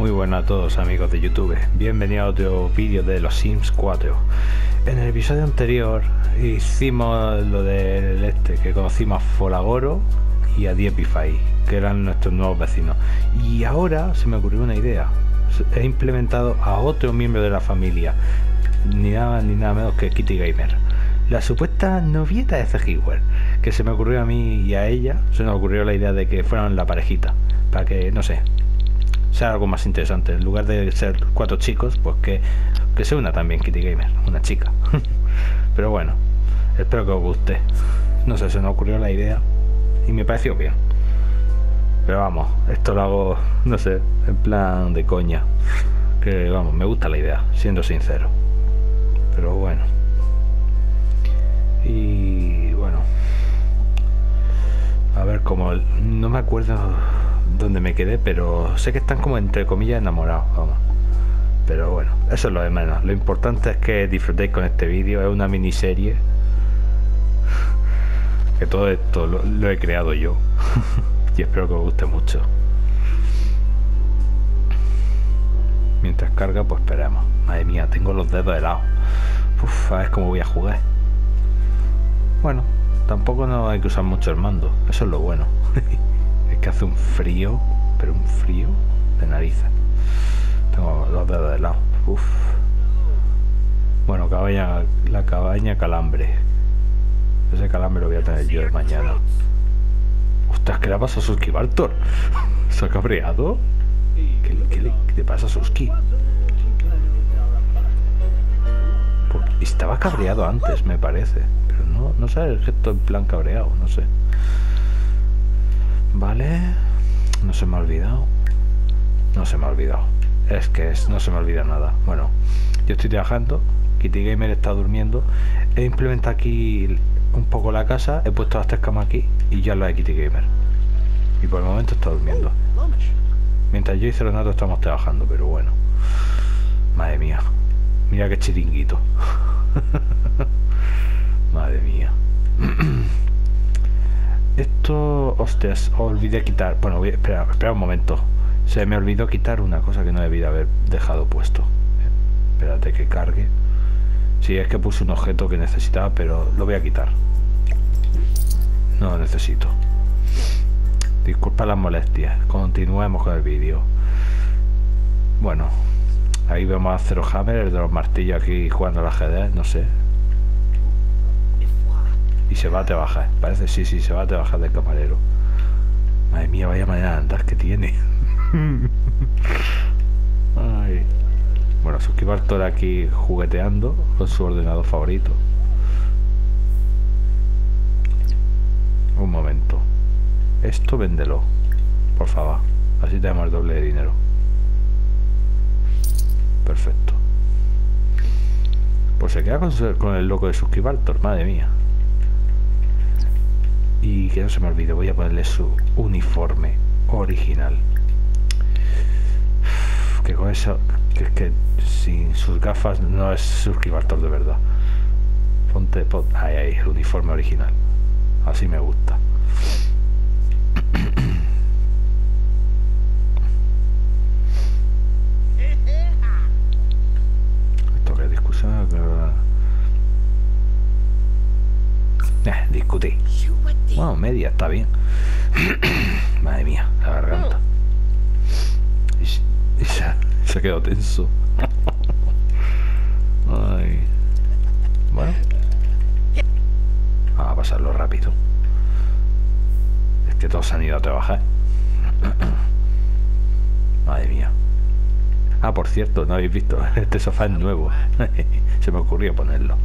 Muy buenas a todos amigos de YouTube, bienvenidos a otro vídeo de los Sims 4. En el episodio anterior hicimos lo del que conocimos a Folagoro y a Diepify, que eran nuestros nuevos vecinos. Y ahora se me ocurrió una idea, he implementado a otro miembro de la familia, ni nada menos que Kitty Gamer, la supuesta novieta de Zegiwer, que se me ocurrió a mí y a ella, se nos ocurrió la idea de que fueran la parejita, para que, no sé, sea algo más interesante. En lugar de ser 4 chicos, pues que se una también Kitty Gamer, una chica. Pero bueno, espero que os guste. No sé, se nos ocurrió la idea y me pareció bien. Pero vamos, esto lo hago, no sé, en plan de coña. Que vamos, me gusta la idea, siendo sincero. Pero bueno. Y bueno, a ver, como no me acuerdo dónde me quedé, pero sé que están como entre comillas enamorados, vamos. Pero bueno, eso es lo de menos. Lo importante es que disfrutéis con este vídeo. Es una miniserie que todo esto lo he creado yo. Y espero que os guste mucho. Mientras carga, pues esperemos. Madre mía, tengo los dedos helados. Uf, a ver cómo voy a jugar. Bueno, tampoco no hay que usar mucho el mando. Eso es lo bueno. Es que hace un frío, pero un frío de narices. Tengo los dedos de lado. Uf. Bueno, la cabaña calambre. Ese calambre lo voy a tener yo de mañana. Ostras, ¿qué le pasa a Suski Bartor? ¿Se ha cabreado? ¿Qué le pasa a Suski? Estaba cabreado antes, me parece. Pero no sé el gesto en plan cabreado, no sé. Vale, no se me ha olvidado. No se me ha olvidado. No se me olvida nada. Bueno, yo estoy trabajando, Kitty Gamer está durmiendo. He implementado aquí un poco la casa, he puesto las 3 camas aquí y ya lo de Kitty Gamer. Y por el momento está durmiendo. Mientras yo y Ceronato estamos trabajando, pero bueno. Madre mía. Mira qué chiringuito. Madre mía. Esto, hostias, olvidé quitar. Bueno, espera un momento. Se me olvidó quitar una cosa que no debía haber dejado puesto. Espérate que cargue. Sí, es que puse un objeto que necesitaba, pero lo voy a quitar. No lo necesito. Disculpa las molestias. Continuemos con el vídeo. Bueno, ahí vemos a Zero Hammer, el de los martillos, aquí jugando al ajedrez, no sé. Y se va a trabajar, parece, sí, se va a trabajar de camarero. Madre mía, vaya manera de andar que tiene. Ay. Bueno, Suski Bartor aquí jugueteando con su ordenador favorito. Un momento. Esto véndelo, por favor. Así tenemos el doble de dinero. Perfecto. Pues se queda con el loco de Suski Bartor, madre mía. Y que no se me olvide, voy a ponerle su uniforme original. Que con eso, que es que sin sus gafas no es Suski Bartor de verdad. Ponte, ahí, el uniforme original. Así me gusta. Esto que es discusión, discutí. Bueno, media, está bien. Madre mía, la garganta. Y se quedó tenso. Ay. Bueno, vamos a pasarlo rápido. Es que todos han ido a trabajar. Madre mía. Ah, por cierto, no habéis visto, este sofá es nuevo. Se me ocurrió ponerlo.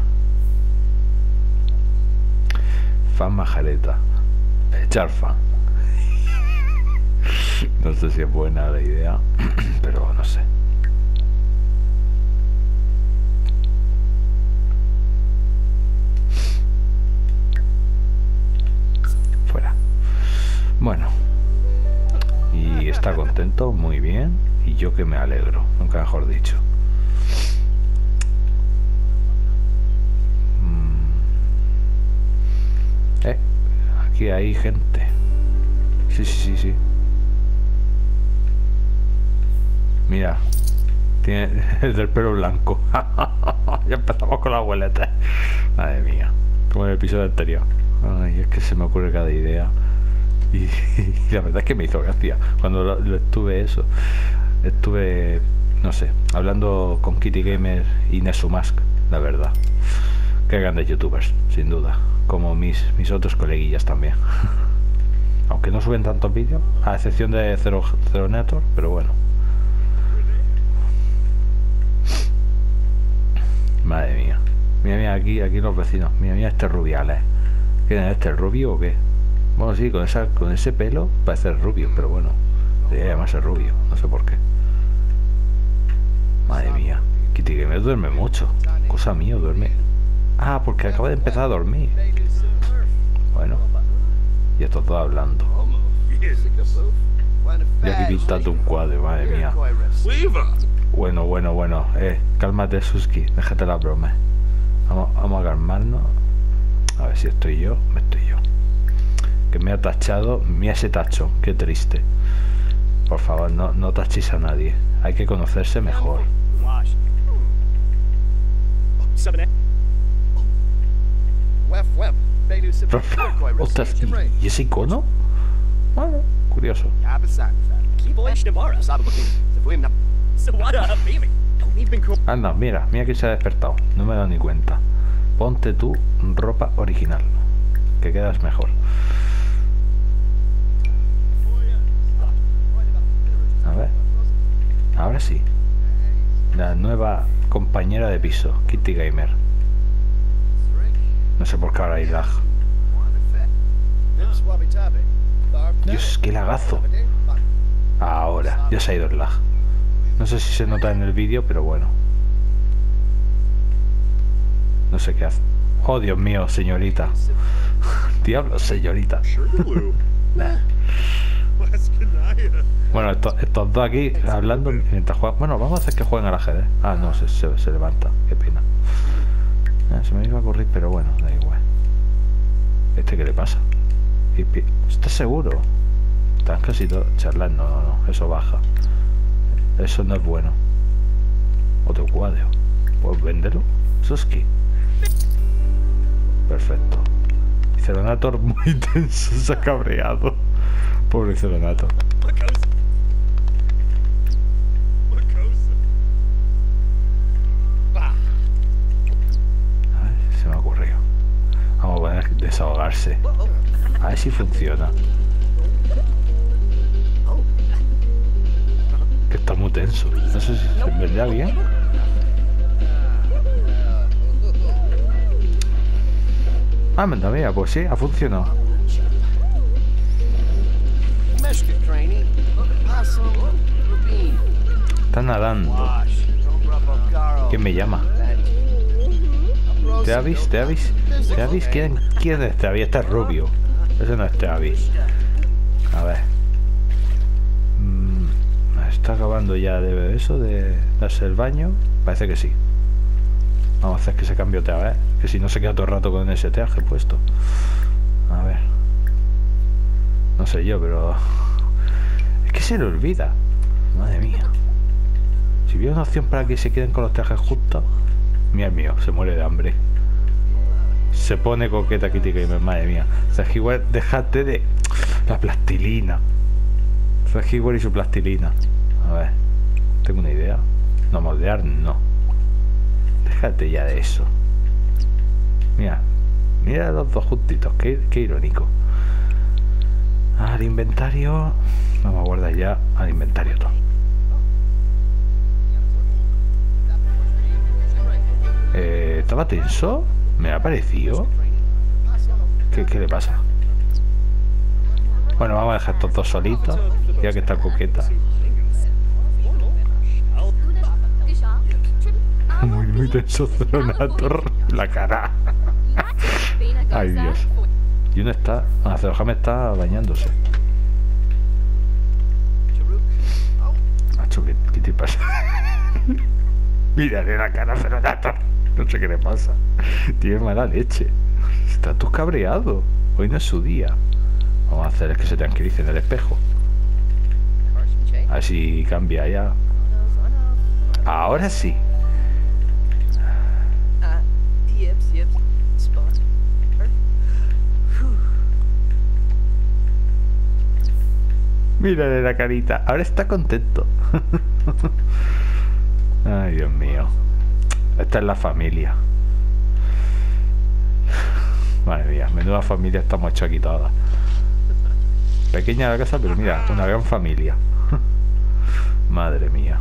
Fan majareta. Echar fan. No sé si es buena la idea, pero no sé. Fuera. Bueno. Y está contento, muy bien. Y yo que me alegro, nunca mejor dicho. Aquí hay gente. Sí. Mira. Tiene el del pelo blanco. Ya empezamos con la abueleta. Madre mía. Como en el episodio anterior. Ay, es que se me ocurre cada idea. Y la verdad es que me hizo gracia. Cuando lo estuve estuve, no sé, hablando con Kitty Gamer y Nesumask, la verdad. Qué grandes youtubers, sin duda. Como mis otros coleguillas también. Aunque no suben tantos vídeos, a excepción de Zero Network, pero bueno. Madre mía. Mira, aquí los vecinos. Mira este Rubiales. ¿Quién es este? ¿El rubio o qué? Bueno, sí, con ese pelo parece rubio, pero bueno. Debería llamarse rubio, no sé por qué. Madre mía. Kitty Gamer duerme mucho. Cosa mía, duerme. Ah, porque acaba de empezar a dormir. Bueno. Y estos dos hablando. Y aquí pintando un cuadro, madre mía. Bueno. Cálmate, Suski. Déjate la broma. Vamos a calmarnos. A ver si estoy yo. Que me ha tachado. Mira ese tacho. Qué triste. Por favor, no tachéis a nadie. Hay que conocerse mejor. Ostras, ¿y ese icono? Bueno, curioso. Anda, mira que se ha despertado. No me he dado ni cuenta. Ponte tú ropa original, que quedas mejor. A ver. Ahora sí. La nueva compañera de piso, Kitty Gamer. No sé por qué ahora hay lag. Dios, qué lagazo. Ahora, ya se ha ido el lag. No sé si se nota en el vídeo, pero bueno. No sé qué hace. Oh, Dios mío, señorita. Diablo, señorita. Nah. Bueno, estos dos aquí hablando mientras juegan. Bueno, vamos a hacer que jueguen al ajedrez. Ah, no, se levanta. Qué pena. Se me iba a ocurrir, pero bueno, da igual. ¿Este qué le pasa? ¿Estás seguro? Están casi todos charlando. No, eso baja. Eso no es bueno. Otro cuadro. Pues véndelo. Suski. Perfecto. Y Ceronator muy tenso, se ha cabreado. Pobre Ceronator. A ver, se me ha ocurrido. Vamos a poner desahogarse. A ver si funciona. Que está muy tenso. No sé si se vendrá bien. Ah, mira, pues sí, ha funcionado. Está nadando. ¿Quién me llama? ¿Travis? ¿Quién es Travis? Este es rubio. Ese no es Travis. A ver. ¿Está acabando ya de eso? ¿De darse el baño? Parece que sí. Vamos a hacer que se cambie otra vez. Que si no se queda todo el rato con ese traje puesto. A ver. No sé yo, pero... Es que se le olvida. Madre mía. Si hubiera una opción para que se queden con los trajes justos... Mira el mío, se muere de hambre. Se pone coqueta Kitty Gamer, madre mía. Zajiwer, déjate de... La plastilina. Zajiwer y su plastilina. A ver. Tengo una idea. No, moldear no. Déjate ya de eso. Mira los dos justitos. Qué irónico. Al inventario. Vamos a guardar ya al inventario todo. ¿Estaba tenso? ¿Me ha parecido? ¿Qué le pasa? Bueno, vamos a dejar estos dos solitos. Ya que está coqueta. Muy tenso Ceronator. La cara. Ay, Dios. Y uno está... Cerohame está bañándose. Macho, ¿qué te pasa? Mírale la cara a Ceronator. No sé qué le pasa. Tiene mala leche. Está todo cabreado. Hoy no es su día. Vamos a hacer que se tranquilice en el espejo. A ver si cambia ya. Ahora sí. Yep. Spawn. Mírale la carita. Ahora está contento. Ay, Dios mío. Esta es la familia. Madre mía, menuda familia estamos hechos aquí todas. Pequeña la casa, pero mira, una gran familia. Madre mía.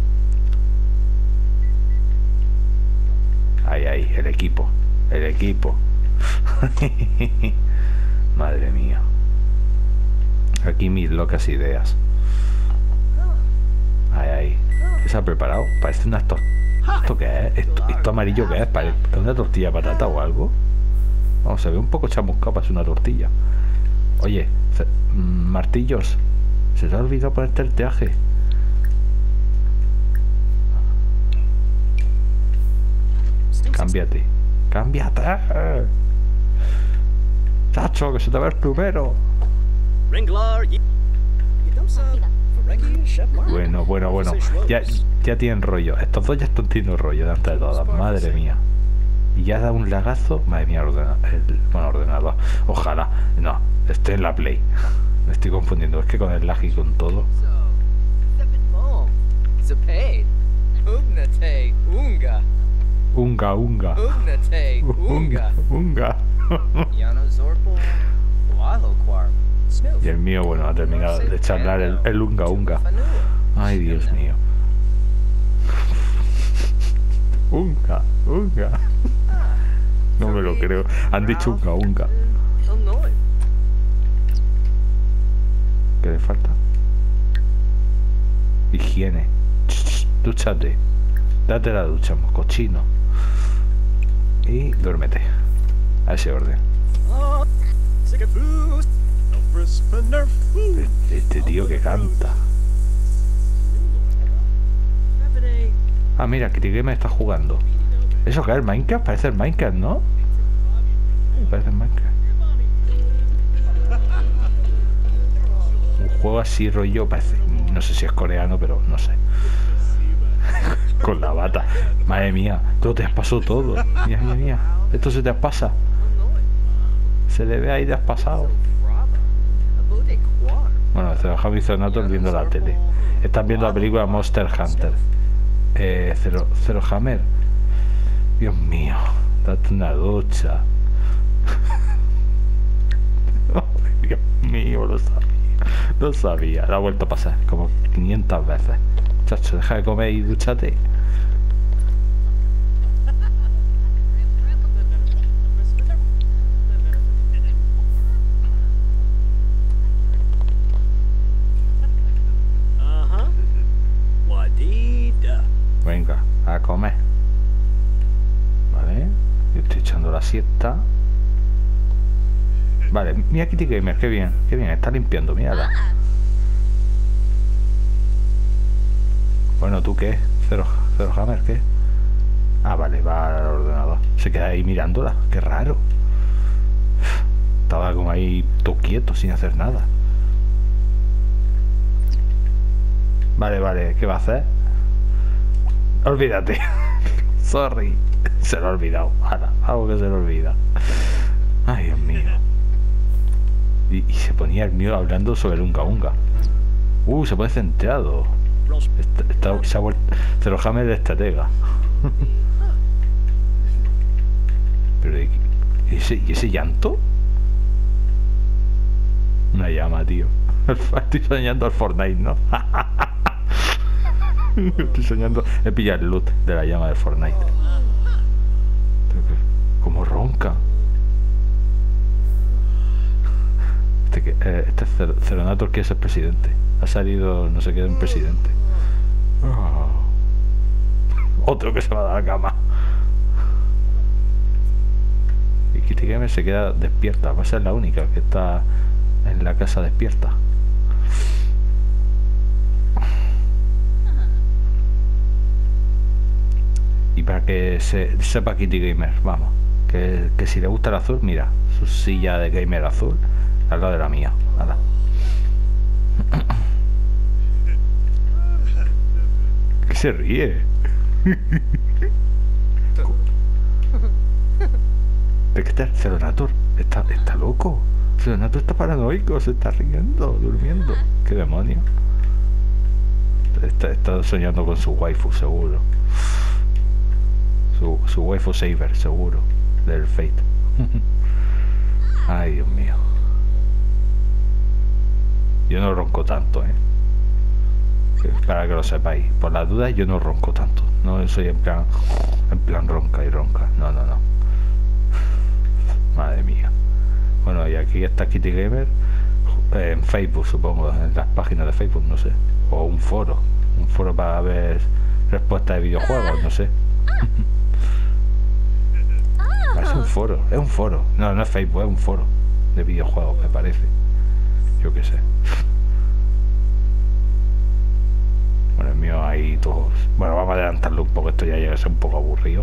Ahí, el equipo. El equipo. Madre mía. Aquí mis locas ideas. Ahí. ¿Qué se ha preparado? Parece una tortilla. ¿Esto qué es? ¿Esto amarillo qué es? ¿Es una tortilla de patata o algo? Vamos, se ve un poco chamuscado para ser una tortilla. Oye, martillos, ¿se te ha olvidado ponerte el traje? Cámbiate. Chacho, que se te ve el plumero. Bueno. Ya tienen rollo. Estos dos ya están teniendo rollo delante de todas. Madre mía. Y ya da un lagazo. Madre mía, ordenador. Ojalá. No, estoy en la Play. Me estoy confundiendo. Es que con el lag y con todo. Unga. Y el mío, bueno, ha terminado de charlar el unga. Ay, Dios mío. Unga. No me lo creo. Han dicho unga. ¿Qué le falta? Higiene. Dúchate. Date la ducha, cochino. Y duérmete. A ese orden. Este tío que canta. Ah, mira, Kitty Gamer está jugando. ¿Eso qué es? ¿Minecraft? Parece el Minecraft, ¿no? Parece el Minecraft. Un juego así rollo, parece. No sé si es coreano, pero no sé. Con la bata. Madre mía, todo te has pasado todo. Mira. Esto se te pasa. Se le ve ahí, te has pasado. Bueno, Javi Zonatos viendo la tele. Están viendo la película Monster Hunter. Zero Hammer. Dios mío, date una ducha. Oh, Dios mío, lo sabía. Lo ha vuelto a pasar como 500 veces. Chacho, deja de comer y dúchate. Venga, a comer. Vale, yo estoy echando la siesta. Vale, mira Kitty Gamer, qué bien, está limpiando, mírala. Bueno, ¿tú qué? Zero Hammer, ¿qué? Ah, vale, va al ordenador. Se queda ahí mirándola, qué raro. Estaba como ahí todo quieto, sin hacer nada. Vale, ¿qué va a hacer? Olvídate. Sorry. Se lo ha olvidado. Ahora, algo que se lo olvida. Ay, Dios mío. Y se ponía el mío hablando sobre el unga. Se pone centrado. Se ha vuelto Zero Hammer de estratega. Pero ¿y ese llanto? Una llama, tío. Estoy soñando al Fortnite, ¿no? Estoy soñando. He pillado el loot de la llama del Fortnite. Como ronca. Este Ceronator quiere ser presidente. Ha salido no sé qué un presidente. Otro que se va a dar a la cama. Y Kitty Gamer se queda despierta. Va a ser la única que está en la casa despierta. Y para que sepa Kitty Gamer, vamos, que si le gusta el azul, mira, su silla de gamer azul al lado de la mía. Nada. se ríe? ¿De qué está? Celonator está loco. Celonator está paranoico, se está riendo, durmiendo. ¿Qué demonio? Está soñando con su waifu, seguro. Su waifu saber, seguro. Del Fate. Ay, Dios mío. Yo no ronco tanto, para que lo sepáis. Por las dudas, yo no ronco tanto. No soy en plan ronca y ronca. No. Madre mía. Bueno, y aquí está Kitty Gamer. En Facebook, supongo. En las páginas de Facebook, no sé. O un foro. Un foro para ver respuestas de videojuegos, no sé. Es un foro. Es un foro. No es Facebook, es un foro de videojuegos, me parece. Yo qué sé. Bueno, el mío ahí todos. Bueno, vamos a adelantarlo un poco. Esto ya llega a ser un poco aburrido.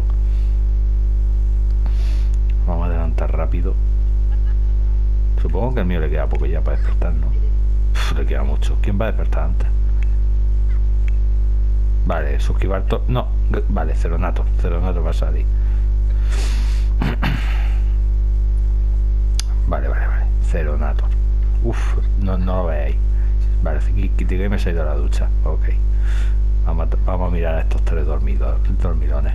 Vamos a adelantar rápido. Supongo que al mío le queda poco ya para despertar, ¿no? Le queda mucho. ¿Quién va a despertar antes? Vale, suscribir todo. No, vale, Celonator. Celonator va a salir. Vale. Celonator. Uf, no lo veáis. Vale, Kitty Gamer se ha ido a la ducha. Ok. Vamos a mirar a estos tres dormilones.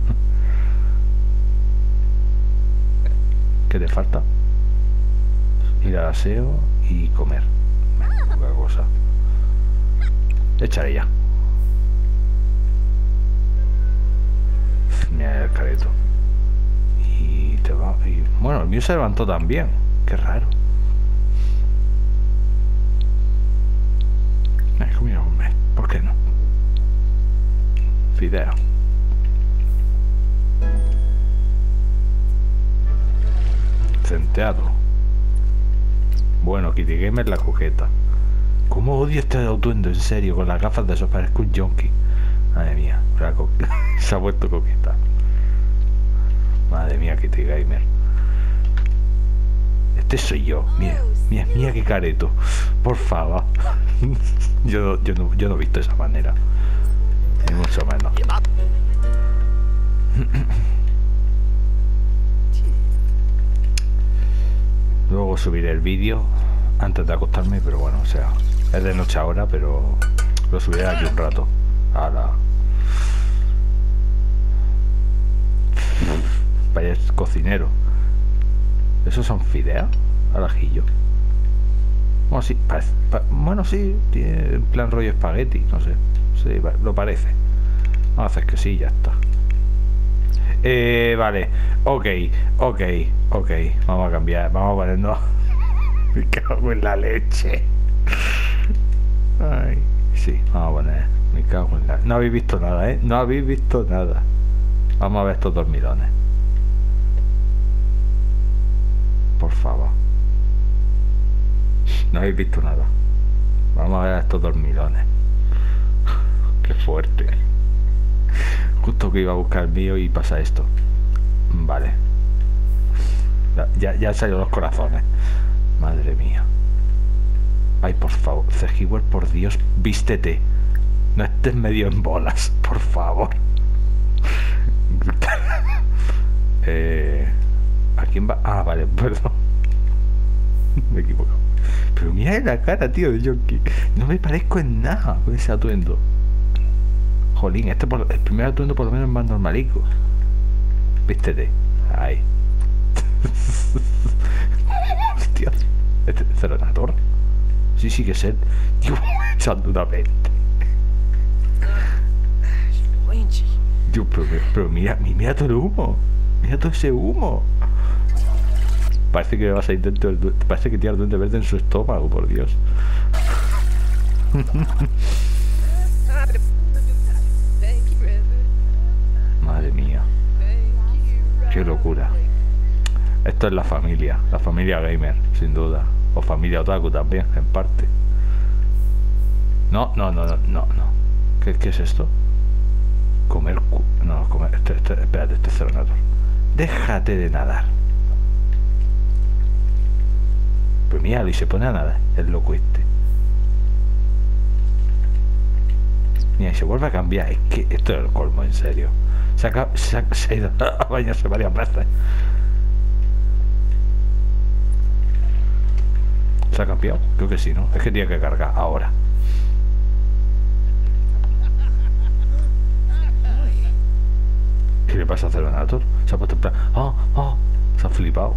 ¿Qué te falta? Ir al aseo y comer. Poca cosa. Echaré ya. Mira el careto. Y te va. Y, bueno, el mío se levantó también. Qué raro. Mira, hombre. ¿Por qué no? Fideo. Centeado. Bueno, Kitty Gamer la coqueta. ¿Cómo odio este atuendo, en serio? Con las gafas de esos parezco un junkie. Madre mía, se ha vuelto coqueta. Madre mía, Kitty Gamer. Este soy yo. Mira qué careto. Por favor. Yo no he visto esa manera. Ni mucho menos. Luego subiré el vídeo antes de acostarme, pero bueno, o sea, es de noche ahora, pero lo subiré aquí un rato. Vaya, es cocinero. ¿Esos son fideos al ajillo? Bueno, sí, bueno, sí, tiene en plan rollo espagueti, no sé. Sí, lo parece. Vamos a hacer que sí, ya está. Vale, ok. Vamos a cambiar, vamos a ponernos. Me cago en la leche. Ay, sí, vamos a poner. Me cago en la. No habéis visto nada, no habéis visto nada. Vamos a ver estos dormilones. Por favor. No habéis visto nada. Vamos a ver a estos dormilones. Qué fuerte. Justo que iba a buscar el mío y pasa esto. Vale. Ya han salido los corazones. Madre mía. Ay, por favor, Cegiwer, por Dios, vístete. No estés medio en bolas, por favor. ¿A quién va? Ah, vale, perdón. Me he equivocado. Pero mira la cara, tío, de Jonky. No me parezco en nada con ese atuendo. Jolín, el primer atuendo por lo menos es más normalico. Vístete. Ahí. Hostia. ¿Este es Celonator? Sí que es él. Tío, echando una mente. Tío, pero mira todo el humo. Mira todo ese humo. Parece que vas a intentar. Parece que tiene el duende verde en su estómago, por Dios. Madre mía. Qué locura. Esto es la familia gamer, sin duda. O familia otaku también, en parte. No. ¿Qué es esto? Comer espérate, este es Celonator. Déjate de nadar. Pues míralo, y se pone a nadar, el loco este. Mira, y se vuelve a cambiar. Es que esto es el colmo, en serio. Se ha ido a bañarse varias veces. ¿Se ha cambiado? Creo que sí, ¿no? Es que tiene que cargar ahora. ¿Qué le pasa a Celonator? Se ha puesto en plan... se ha flipado.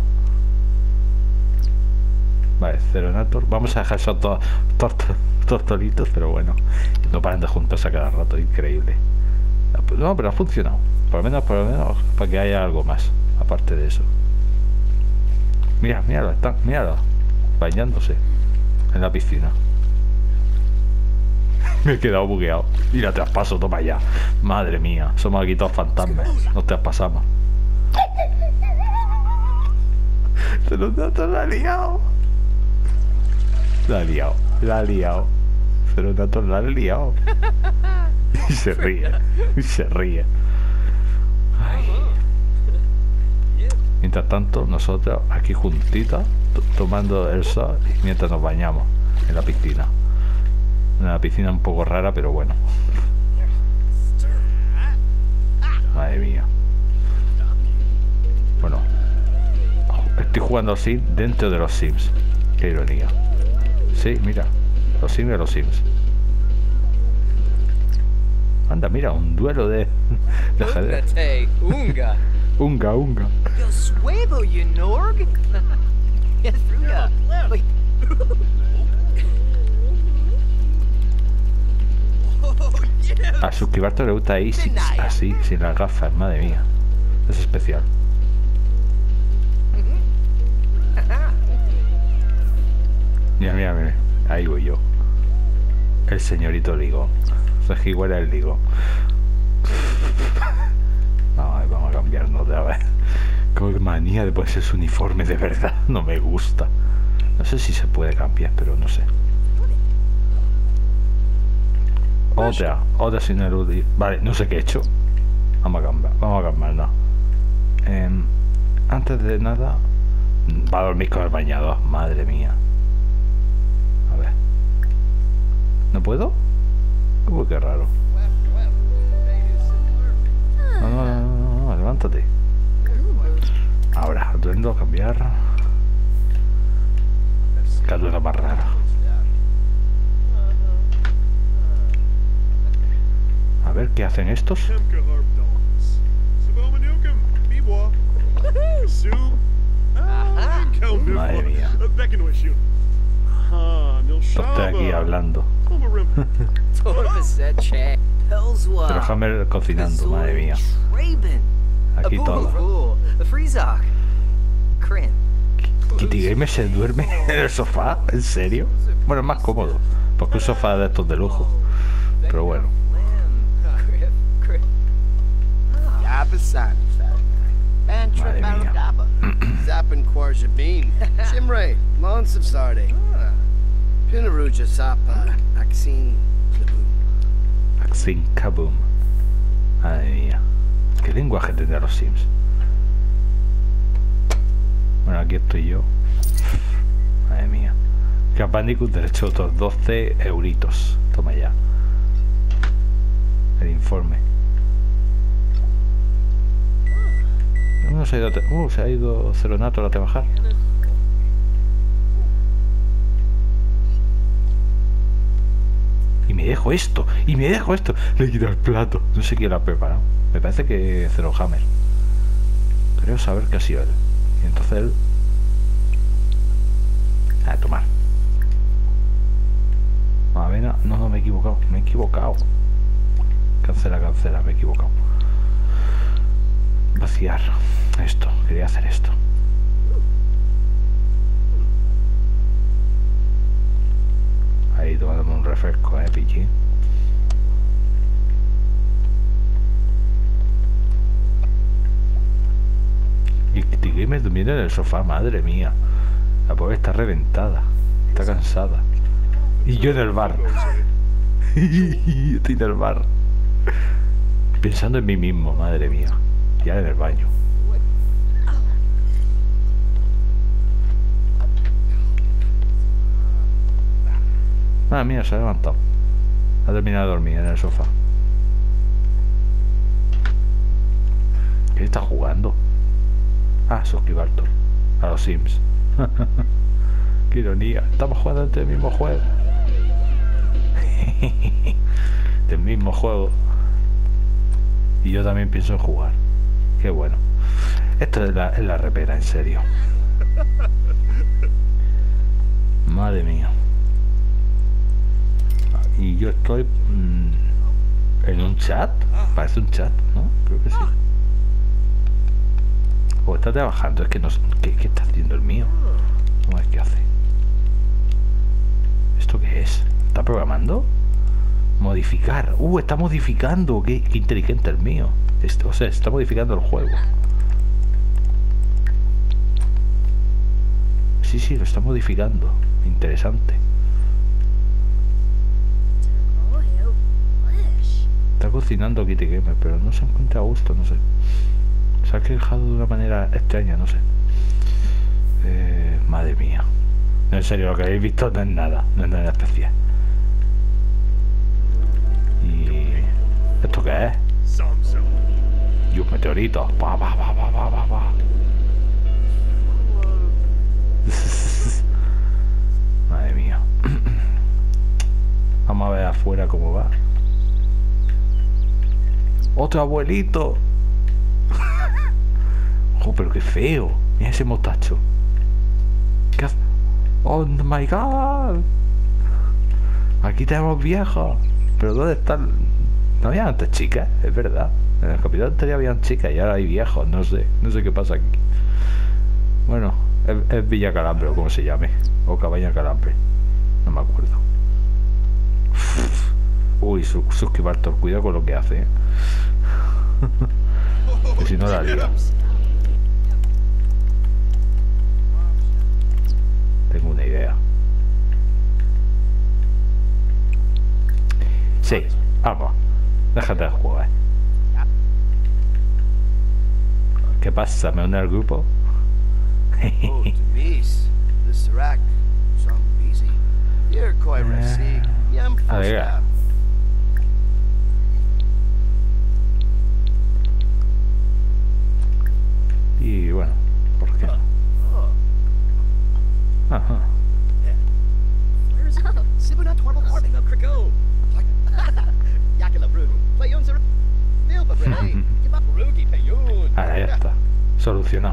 Vale, Celonator. Vamos a dejar esos dos tortolitos, pero bueno. No paran de juntarse a cada rato, increíble. No, pero ha funcionado. Por lo menos, para que haya algo más. Aparte de eso. Míralo, míralo. Bañándose en la piscina. Me he quedado bugueado. Mira, traspaso, toma ya. Madre mía, somos aquí todos fantasmas. Nos traspasamos. Se nos la ha liado. La ha liado. Se nos la ha liado. Y se ríe. Ay. Mientras tanto, nosotros aquí juntitas, tomando el sol mientras nos bañamos en la piscina. Una piscina un poco rara, pero bueno. Madre mía. Bueno, estoy jugando así dentro de los Sims. Qué ironía. Sí, mira, los Sims de los Sims. Anda, mira, un duelo de ajedrez. Unga. Yo suevo, you Norg. Yes, Ruga. Wait. A suscribirte le gusta ahí así, sin las gafas, madre mía. Es especial. Mira, ahí voy yo. El señorito Ligo. O sea, que igual era el Ligo. Vamos a cambiarnos otra vez. Con manía de ponerse su uniforme, de verdad. No me gusta. No sé si se puede cambiar, pero no sé. Otra sin el... Vale, no sé qué he hecho. Vamos a cambiarnos. Antes de nada, va a dormir con el bañador. Madre mía. A ver. ¿No puedo? Uy, qué raro. No, levántate. Ahora, atuendo a cambiar. Cada una más rara. A ver qué hacen estos. Madre mía. Estoy aquí hablando. Pero Hammer cocinando, madre mía. Aquí todo. Kitty Gamer se duerme en el sofá, ¿en serio? Bueno, es más cómodo, porque un sofá de estos de lujo. Pero bueno. Madre mía. Axin Kaboom. Madre mía. ¿Qué lenguaje tendrán los Sims? Bueno, aquí estoy yo. Madre mía. Crash Bandicoot, derecho otros 12 euritos. Toma ya. El informe. No se ha ido Celonator a trabajar. Y me dejo esto. Le he quitado el plato. No sé quién lo ha preparado. Me parece que Zero Hammer. Creo saber que ha sido él. Y entonces él... A tomar. Avena. No, me he equivocado. Cancela, me he equivocado. Vaciar esto, quería hacer esto. Ahí tomándome un refresco, Pichi. Y Gamer durmiendo en el sofá, madre mía. La pobre está reventada, está cansada. Y yo en el bar. Estoy en el bar. Pensando en mí mismo, madre mía. Ya en el baño. Ah, mira, se ha levantado. Ha terminado de dormir en el sofá. ¿Qué está jugando? Ah, suscribirte a los Sims. Qué ironía. Estamos jugando este mismo juego. Del mismo juego. Y yo también pienso en jugar. Qué bueno. Esto es la repera, en serio. Madre mía. Y yo estoy en un chat. Parece un chat, ¿no? Creo que sí. O está trabajando. Es que no sé. ¿Qué está haciendo el mío? ¿Cómo es que hace? ¿Esto qué es? ¿Está programando? Modificar. Está modificando. Qué inteligente el mío. O sea, está modificando el juego. Sí, lo está modificando. Interesante. Está cocinando Kitty Gamer, pero no se encuentra a gusto, no sé. Se ha quejado de una manera extraña, no sé. Madre mía. No, en serio, lo que habéis visto no es nada. No es nada especial. ¿Y esto qué es? Y un meteorito. Va. Madre mía. Vamos a ver afuera cómo va. ¡Otro abuelito! ¡Oh, pero qué feo! Mira ese mostacho. ¿Qué hace? ¡Oh, my God! Aquí tenemos viejos. ¿Pero dónde están? No había antes chicas, es verdad. En el capítulo anterior habían chicas y ahora hay viejos. No sé qué pasa aquí. Bueno, es Villa Calambre o como se llame. O Cabaña Calambre. No me acuerdo. Uy, suscribirte, cuidado con lo que hace, ¿eh? Que si no la lía. Tengo una idea. Sí, vamos. Déjate de jugar. ¿Qué pasa? ¿Me une al grupo? Oh, Demise, the Serac, some busy. You're quite rusty. A ver. Y bueno, ¿por qué no? Ajá. Ahora ya está. Solucionado.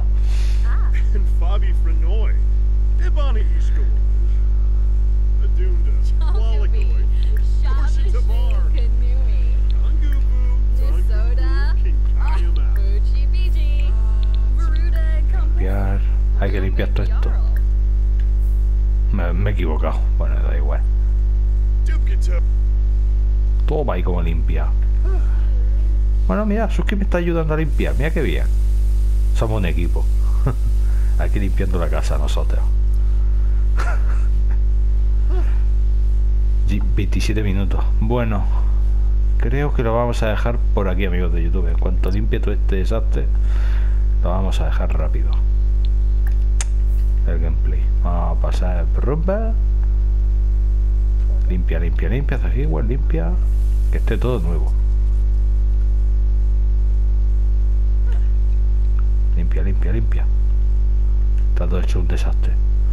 Limpiar. Hay que limpiar todo esto. Me he equivocado. Bueno, da igual. Toma ahí como limpia. Bueno, mira, Suski me está ayudando a limpiar. Mira qué bien. Somos un equipo. Aquí limpiando la casa nosotros. 27 minutos. Bueno, creo que lo vamos a dejar por aquí, amigos de YouTube. En cuanto limpie todo este desastre, lo vamos a dejar rápido. El gameplay. Vamos a pasar el rumba. Limpia. Hace aquí igual limpia. Que esté todo nuevo. Limpia. Está todo hecho un desastre.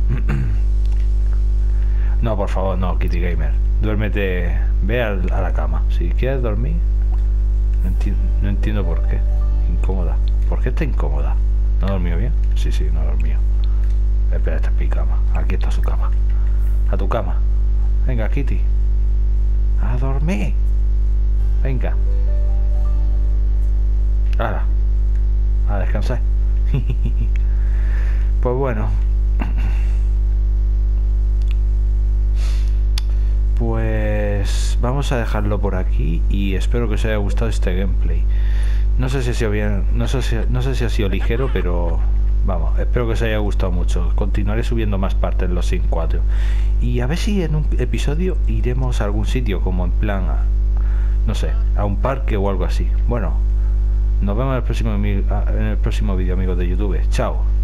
No, por favor, no, Kitty Gamer. Duérmete. Ve a la cama. Si quieres dormir. No entiendo por qué. Incómoda. ¿Por qué está incómoda? ¿No ha dormido bien? Sí, no ha dormido. Espera, esta es mi cama. Aquí está su cama. A tu cama. Venga, Kitty. A dormir. Venga. Ahora. A descansar. Pues bueno. Pues vamos a dejarlo por aquí y espero que os haya gustado este gameplay. No sé si ha sido bien, no sé si ha sido ligero, pero vamos, espero que os haya gustado mucho. Continuaré subiendo más partes en los Sims 4 y a ver si en un episodio iremos a algún sitio, como en plan no sé, a un parque o algo así. Bueno, nos vemos en el próximo vídeo, amigos de YouTube. Chao.